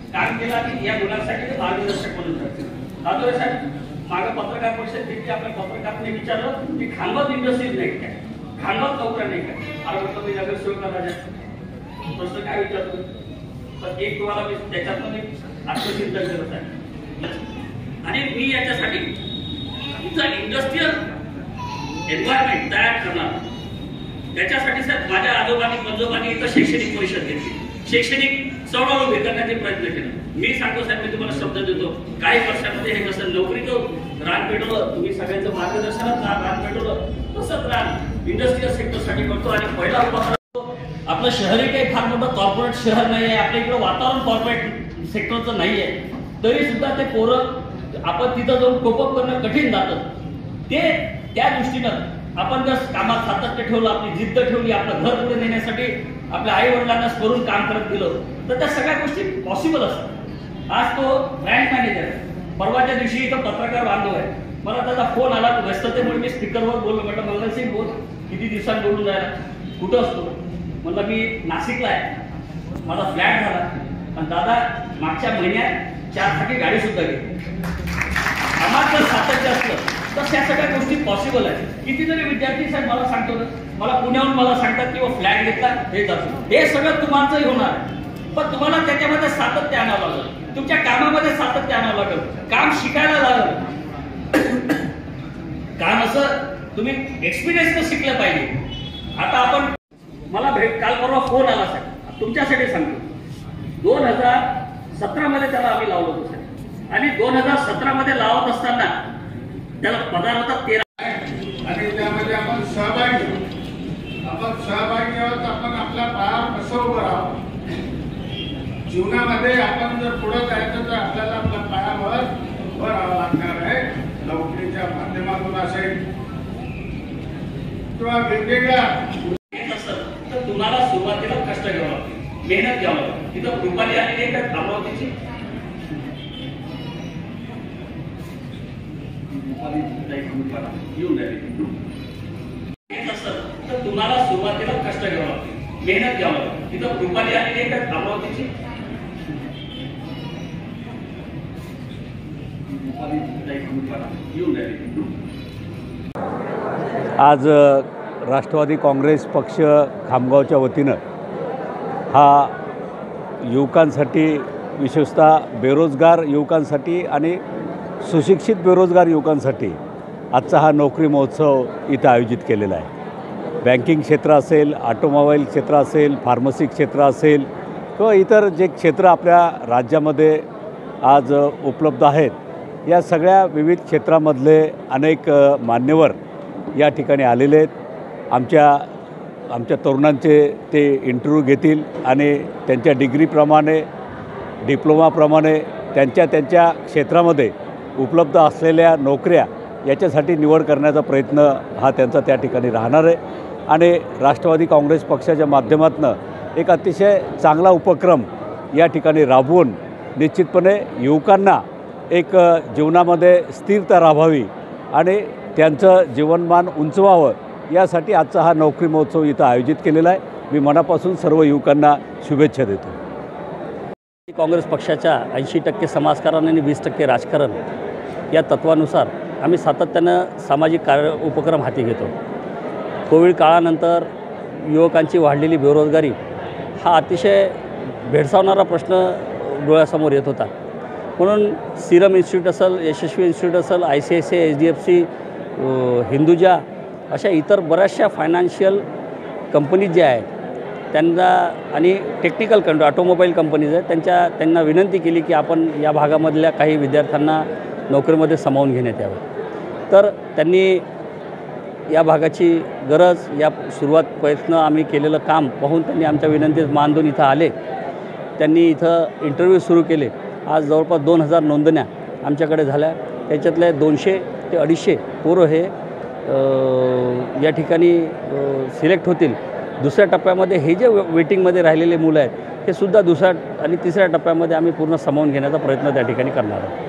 काम केलं आणि या मुलांसाठी ते मार्गदर्शक म्हणून करतील. दादोरे साहेब मागे पत्रकार परिषदेत आपल्या पत्रकारांनी विचारलं की खानवत इंडस्ट्रीज नाही काय, खानवत नोकऱ्या नाही काय. अरे म्हटलं मी नगरसेवक राजा प्रश्न काय विचारतो, तर एक तुम्हाला मी त्याच्यातून आत्मचिंतन करत आहे. आणि मी याच्यासाठी तुमचा इंडस्ट्रियल एन्व्हायरमेंट तयार करणार. त्याच्यासाठी साहेब माझ्या आजोबांनी पंजोबांनी इथं शैक्षणिक परिषद घेतली, शैक्षणिक चळवळ उभी करण्याचे प्रयत्न केले. मी सांगतो साहेब, मी तुम्हाला शब्द देतो, काही वर्षामध्ये हे कसं नोकरीचं रान पेटवलं, तुम्ही सगळ्यांचं मार्गदर्शनात रान पेटवलं, तसंच रान इंडस्ट्रियल सेक्टरसाठी करतो. आणि पहिला उपक्रम आपलं शहर काही फार मोठं कॉर्पोरेट शहर नाही आहे, आपल्या इकडं वातावरण कॉर्पोरेट सेक्टरचं नाही आहे, तरी सुद्धा ते पोरं आपण तिथं जाऊन कोपअप करणं कठीण जातं. ते त्या दृष्टीनं आपण जर कामात सातत्य ठेवलं, आपली जिद्द ठेवली, आपलं घर पुढे नेण्यासाठी आपल्या आई वडिलांना स्मरून काम करत गेलं, तर त्या सगळ्या गोष्टी पॉसिबल असतात. आज तो ब्रँड मॅनेजर, परवाच्या दिवशी इथं पत्रकार बांधव आहे, मला त्याचा फोन आला, व्यस्ततेमुळे मी स्पीकरवर बोललो. म्हटलं मंगलसिंग बोल, किती दिवसांत बोलून जायला, कुठं असतो? म्हणलं मी नाशिकला आहे, माझा फ्लॅट झाला, आणि दादा मागच्या महिन्यात 4 चाकी गाडी सुद्धा घेतली. आम्हाला जर सातत्य असलं तर त्या सगळ्या गोष्टी पॉसिबल आहेत. कितीतरी विद्यार्थी साहेब मला सांगतो, मला पुण्याहून मला सांगतात की फ्लॅट घेतला, हे जातो, हे सगळं तुम्हाचंही होणार आहे. पण तुम्हाला त्याच्यामध्ये सातत्य आणावं लागेल, तुमच्या कामामध्ये सातत्य आणावं लागेल, काम शिकायला लागेल. काम असं तुम्ही एक्सपिरियन्स शिकलं पाहिजे. आता आपण मला काल परवा फोन आला साहेब, तुमच्यासाठी सांगतो, 2017 मध्ये त्याला आम्ही लावलो होतो साहेब, आणि 2017 मध्ये लावत असताना त्याला पगार होता 13. आणि त्यामध्ये आपण सहभागी आहोत. आपण आपल्या पायावर कसं उभं राहावं जीवनामध्ये, आपण जर पुढे जायचं तर आपल्याला आपल्या पायावर उभं राहावं लागणार आहे. नोकरीच्या माध्यमातून असेल किंवा वेगवेगळ्या तर तुम्हाला सुरुवातीला कष्ट घ्यावं लागते, मेहनत घ्यावं लागते. तिथं रुपाली आलेली आहे का अमरावतीची, येऊन राहिली. तर तुम्हाला सुरुवातीला कष्ट घ्यावं लागते, मेहनत घ्यावं लागते. तिथं रुपाली आलेली आहे का अमरावतीची, येऊन राहिली. आज राष्ट्रवादी काँग्रेस पक्ष खामगावच्या वतीनं हा युवकांसाठी, विशेषतः बेरोजगार युवकांसाठी आणि सुशिक्षित बेरोजगार युवकांसाठी आजचा हा नोकरी महोत्सव इथं आयोजित केलेला आहे. बँकिंग क्षेत्र असेल, ऑटोमोबाईल क्षेत्र असेल, फार्मसी क्षेत्र असेल किंवा इतर जे क्षेत्र आपल्या राज्यामध्ये आज उपलब्ध आहेत, या सगळ्या विविध क्षेत्रामधले अनेक मान्यवर या ठिकाणी आलेले आहेत. आमच्या तरुणांचे ते इंटरव्ह्यू घेतील आणि त्यांच्या डिग्रीप्रमाणे, डिप्लोमाप्रमाणे त्यांच्या क्षेत्रामध्ये उपलब्ध असलेल्या नोकऱ्या याच्यासाठी निवड करण्याचा प्रयत्न हा त्यांचा त्या ठिकाणी राहणार आहे. आणि राष्ट्रवादी काँग्रेस पक्षाच्या माध्यमातून एक अतिशय चांगला उपक्रम या ठिकाणी राबवून निश्चितपणे युवकांना एक जीवनामध्ये स्थिरता राहावी आणि त्यांचं जीवनमान उंचवावं, यासाठी आजचा हा नोकरी महोत्सव इथं आयोजित केलेला आहे. मी मनापासून सर्व युवकांना शुभेच्छा देतो. काँग्रेस पक्षाच्या 80% समाजकारण आणि 20% राजकारण या तत्वानुसार आम्ही सातत्यानं सामाजिक उपक्रम हाती घेतो. कोविड काळानंतर युवकांची वाढलेली बेरोजगारी हा अतिशय भेडसावणारा प्रश्न डोळ्यासमोर येत होता. म्हणून सिरम इन्स्टिट्यूट असेल, यशस्वी इन्स्टिट्यूट असेल, ICICI, HDFC, हिंदुजा अशा इतर बऱ्याचशा फायनान्शियल कंपनीज ज्या आहेत त्यांना आणि टेक्निकल ऑटोमोबाईल कंपनीज आहेत त्यांना विनंती केली की आपण या भागामधल्या काही विद्यार्थ्यांना नोकरीमध्ये सामावून घेण्यात यावं. तर त्यांनी या भागाची गरज, या सुरुवात प्रयत्न आम्ही केलेलं काम पाहून त्यांनी आमच्या विनंतीस मान देऊन इथं आले. त्यांनी इथं इंटरव्ह्यू सुरू केले. आज जवळपास 2000 नोंदण्या आमच्याकडे झाल्या. त्याच्यातल्या 200 ते 250 पोरं हे या ठिकाणी सिलेक्ट होतील. दुसऱ्या टप्प्यामध्ये हे जे वेटिंगमध्ये राहिलेले मुलं आहेत हे सुद्धा दुसऱ्या आणि तिसऱ्या टप्प्यामध्ये आम्ही पूर्ण सामावून घेण्याचा प्रयत्न त्या ठिकाणी करणार आहोत.